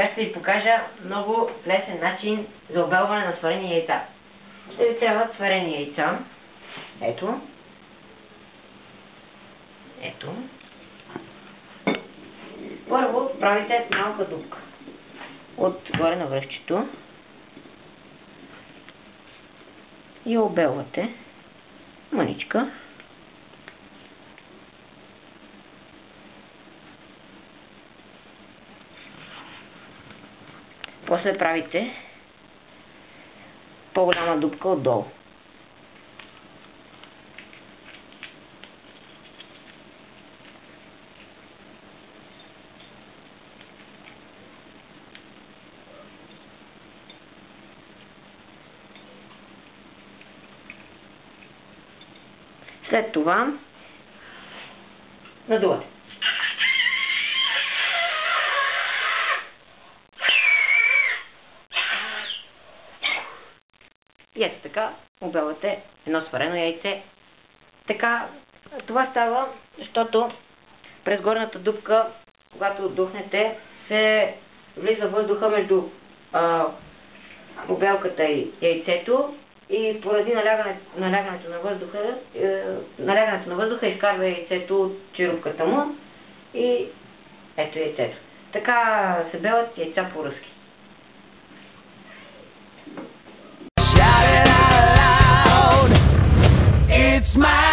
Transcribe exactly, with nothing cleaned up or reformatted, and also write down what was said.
Сега ще ви покажа много лесен начин за обелване на сварени яйца. Ще ви трябват сварени яйца. Ето. Ето. Първо правите малка дупка отгоре на връхчето и обелвате мъничка. После правите по-голяма дупка отдолу. След това надувате. И ето така обелвате едно сварено яйце. Така, това става, защото през горната дупка, когато отдухнете, се влиза въздуха между а, обелката и яйцето и поради налягането, налягането на въздуха, е, налягането на въздуха изкарва яйцето от черупката му и ето яйцето. Така се белят яйца по-ръски. It's my